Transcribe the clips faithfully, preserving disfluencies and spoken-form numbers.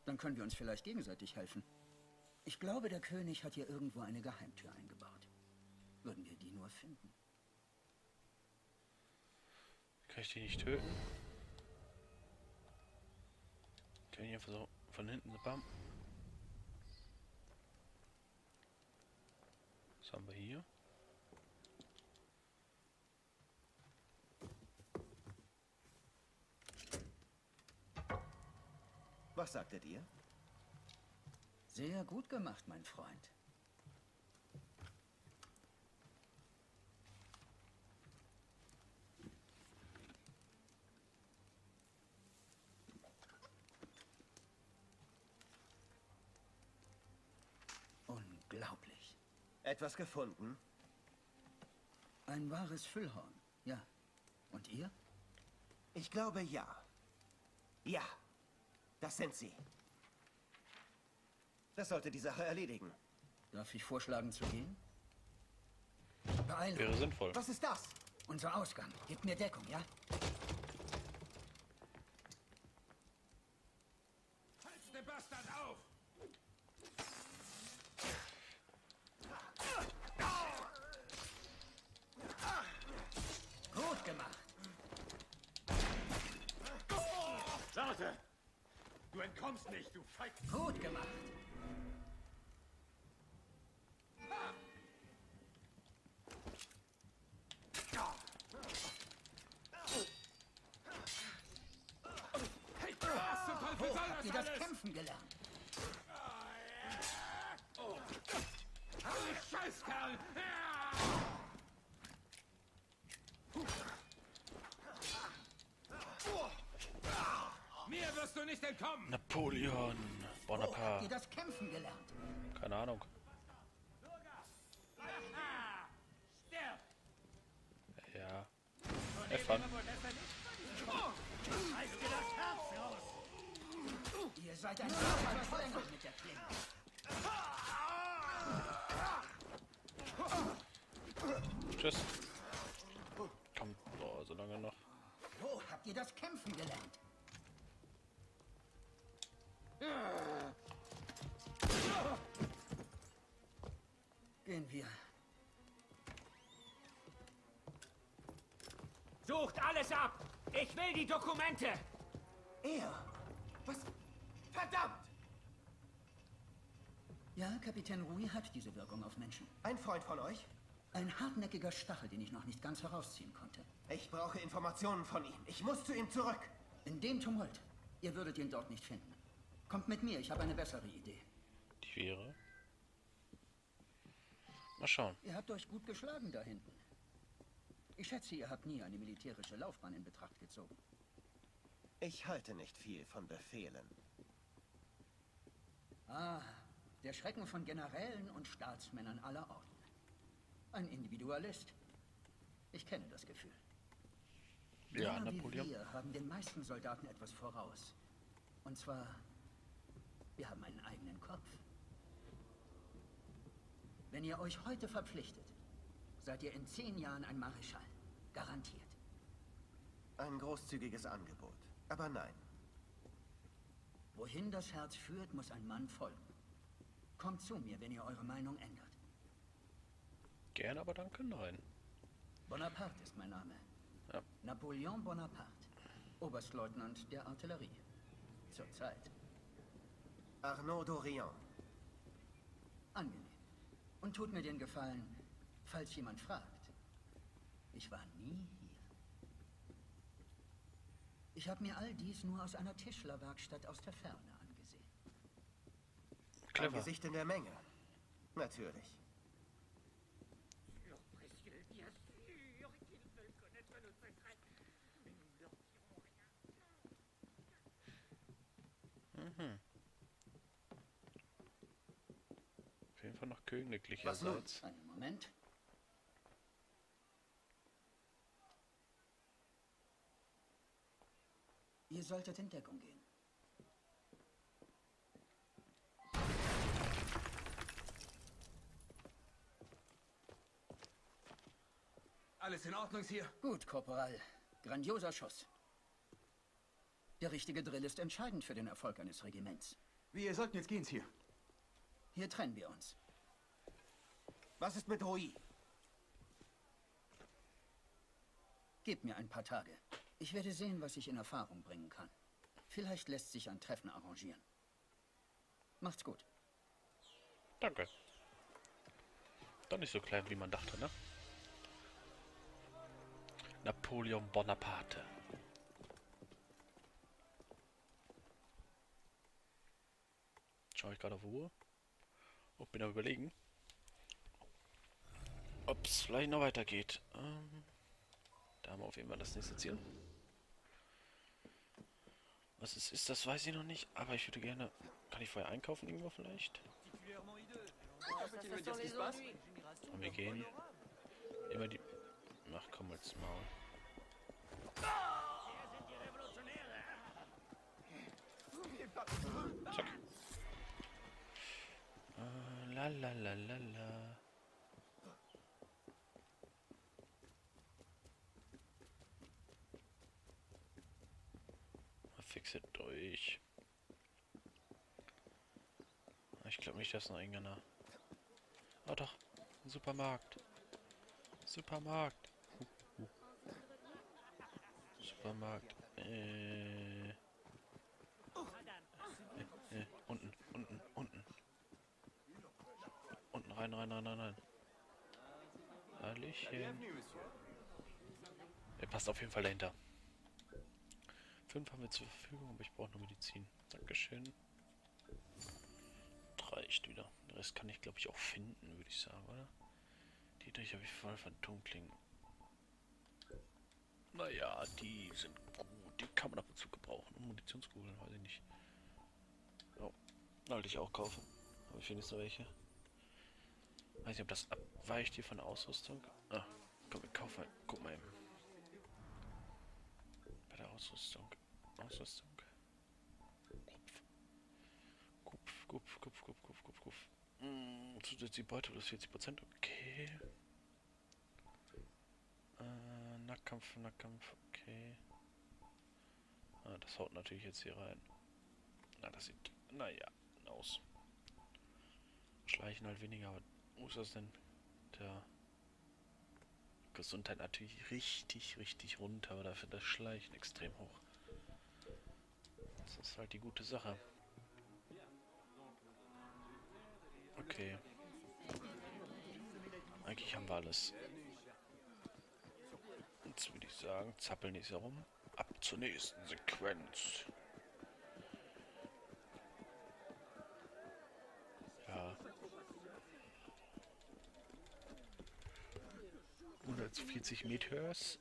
Dann können wir uns vielleicht gegenseitig helfen. Ich glaube, der König hat hier irgendwo eine Geheimtür eingebaut. Würden wir die nur finden. Kann ich die nicht töten? Kann ich einfach so von hinten bam. Was haben wir hier? Was sagtet ihr? Sehr gut gemacht, mein Freund. Unglaublich. Etwas gefunden? Ein wahres Füllhorn, ja. Und ihr? Ich glaube, ja. Ja, das sind sie. Das sollte die Sache erledigen. Darf ich vorschlagen zu gehen? Beeilung. Wäre sinnvoll. Was ist das? Unser Ausgang. Gebt mir Deckung, ja? Halt's den Bastard auf! Gut gemacht. Warte! Du entkommst nicht, du Feig... Gut gemacht. Hey, was zum Teufel soll Habt ihr das das alles? Kämpfen gelernt? Du Scheißkerl! Mir wirst du nicht entkommen! Napoleon Wo habt ihr Bonaparte. das Kämpfen gelernt? Keine Ahnung. Sterb! Ja. Have fun. Reiß dir das Herz raus! Ihr seid ein wahrer Verlänger mit der Klinge. Tschüss. Komm, boah, so lange noch. Wo habt ihr das Kämpfen gelernt? Gehen wir. Sucht alles ab! Ich will die Dokumente! Er? Was? Verdammt! Ja, Kapitän Rui hat diese Wirkung auf Menschen. Ein Freund von euch? Ein hartnäckiger Stachel, den ich noch nicht ganz herausziehen konnte. Ich brauche Informationen von ihm. Ich muss zu ihm zurück. In dem Tumult. Ihr würdet ihn dort nicht finden. Kommt mit mir, ich habe eine bessere Idee. Die wäre. Mal schauen. Ihr habt euch gut geschlagen da hinten. Ich schätze, ihr habt nie eine militärische Laufbahn in Betracht gezogen. Ich halte nicht viel von Befehlen. Ah, der Schrecken von Generälen und Staatsmännern aller Orden. Ein Individualist. Ich kenne das Gefühl. Ja, Männer Napoleon. wie wir haben den meisten Soldaten etwas voraus. Und zwar, wir haben einen eigenen Kopf. Wenn ihr euch heute verpflichtet, seid ihr in zehn Jahren ein Marischal. Garantiert. Ein großzügiges Angebot. Aber nein. Wohin das Herz führt, muss ein Mann folgen. Kommt zu mir, wenn ihr eure Meinung ändert. Gern, aber danke, nein. Bonaparte ist mein Name. Ja. Napoleon Bonaparte. Oberstleutnant der Artillerie. Zurzeit. Arnaud Dorian. Angenehm. Und tut mir den Gefallen, falls jemand fragt. Ich war nie hier. Ich habe mir all dies nur aus einer Tischlerwerkstatt aus der Ferne angesehen. Ein Clever. Gesicht in der Menge. Natürlich. Mhm. Auf jeden Fall noch Was nun? königlicherseits. Einen Moment. Ihr solltet in Deckung gehen. Alles in Ordnung hier? Gut, Korporal. Grandioser Schuss. Der richtige Drill ist entscheidend für den Erfolg eines Regiments. Wir sollten jetzt gehen, hier. Hier trennen wir uns. Was ist mit Rui? Gebt mir ein paar Tage. Ich werde sehen, was ich in Erfahrung bringen kann. Vielleicht lässt sich ein Treffen arrangieren. Macht's gut. Danke. Doch nicht so klein, wie man dachte, ne? Napoleon Bonaparte. Schaue ich gerade auf Uhr. Und bin am Überlegen, ob es vielleicht noch weitergeht. Ähm, da haben wir auf jeden Fall das nächste Ziel. Was es ist, das weiß ich noch nicht. Aber ich würde gerne... Kann ich vorher einkaufen irgendwo vielleicht? Und wir gehen immer die... Ach komm, jetzt Maul. Zack. Äh, la la la la la. Mal fixe durch. Ich glaube nicht, dass noch irgendeiner... Oh doch, ein Supermarkt. Supermarkt. Uh, uh. Supermarkt. Äh. Äh, äh. Unten, unten, unten. Unten rein, rein, rein, rein, rein. Hallöchen. Er passt auf jeden Fall dahinter. Fünf haben wir zur Verfügung, aber ich brauche nur Medizin. Dankeschön. Reicht wieder. Den Rest kann ich, glaube ich, auch finden, würde ich sagen, oder? Die durch habe ich voll Phantomklingen. Naja, die sind gut. Die kann man ab und zu gebrauchen. Und Munitionskugeln, weiß ich nicht. Oh, sollte ich auch kaufen. Aber ich finde jetzt noch welche. Weiß nicht, ob das abweicht hier von der Ausrüstung. Ah, komm, wir kaufen. Guck mal eben. Bei der Ausrüstung. Ausrüstung. Kupf, Kupf, Kupf, Kupf, Kupf, Kupf, Kupf. Hm, zusätzliche Beute plus vierzig Prozent. Okay. Äh, Nahkampf, Nahkampf, okay. Ah, das haut natürlich jetzt hier rein. Na, das sieht, naja, aus. Schleichen halt weniger, aber wo ist das denn? Der Gesundheit natürlich richtig, richtig runter, aber dafür das Schleichen extrem hoch. Das ist halt die gute Sache. Okay. Eigentlich haben wir alles. Jetzt würde ich sagen, zappeln ist herum. Ab zur nächsten Sequenz. Ja. hundertvierzig Meters.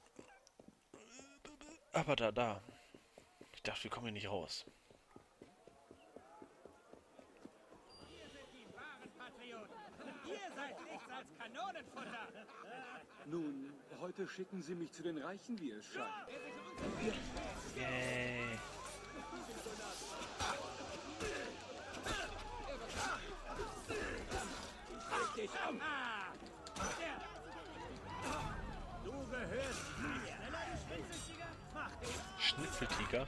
Aber da, da. Ich dachte, wir kommen hier nicht raus. Ihr seid nichts als Kanonenfutter. Nun, heute schicken Sie mich zu den Reichen, wie es scheint. Yay. Dich um. Du gehörst mir. Mach dich. Schnitzeltiger.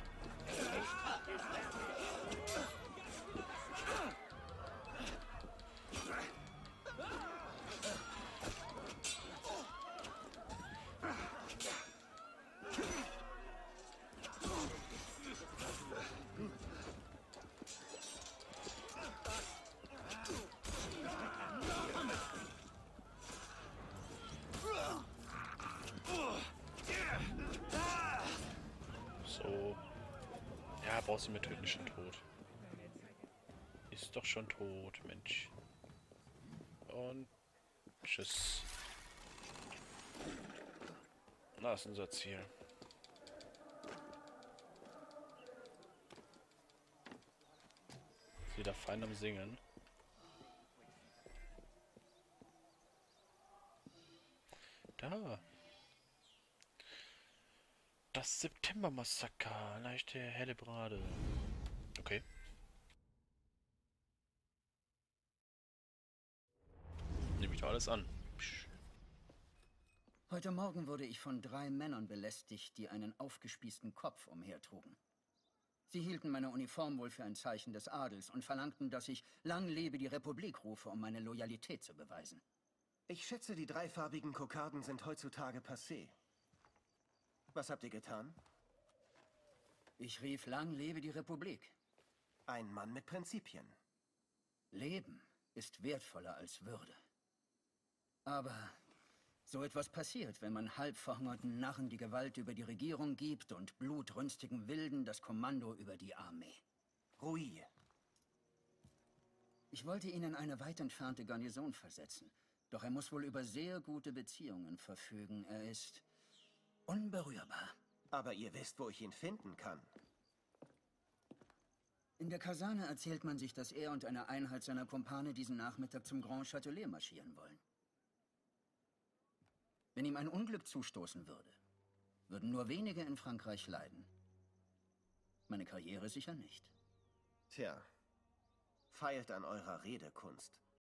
So. Ja, brauchst du mir töten, schon tot. Ist doch schon tot, Mensch. Und tschüss. Das ist unser Ziel. Ist wieder fein am Singen. Da. Das September-Massaker. Leichte Hellebrade. Okay. Nehme ich doch alles an. Psch. Heute Morgen wurde ich von drei Männern belästigt, die einen aufgespießten Kopf umhertrugen. Sie hielten meine Uniform wohl für ein Zeichen des Adels und verlangten, dass ich Lang lebe die Republik rufe, um meine Loyalität zu beweisen. Ich schätze, die dreifarbigen Kokarden sind heutzutage passé. Was habt ihr getan? Ich rief Lang lebe die Republik. Ein Mann mit Prinzipien. Leben ist wertvoller als Würde. Aber so etwas passiert, wenn man halbverhungerten Narren die Gewalt über die Regierung gibt und blutrünstigen Wilden das Kommando über die Armee. Rui. Ich wollte ihn in eine weit entfernte Garnison versetzen. Doch er muss wohl über sehr gute Beziehungen verfügen. Er ist unberührbar. Aber ihr wisst, wo ich ihn finden kann. In der Kaserne erzählt man sich, dass er und eine Einheit seiner Kumpane diesen Nachmittag zum Grand Châtelet marschieren wollen. Wenn ihm ein Unglück zustoßen würde, würden nur wenige in Frankreich leiden. Meine Karriere sicher nicht. Tja, feilt an eurer Redekunst.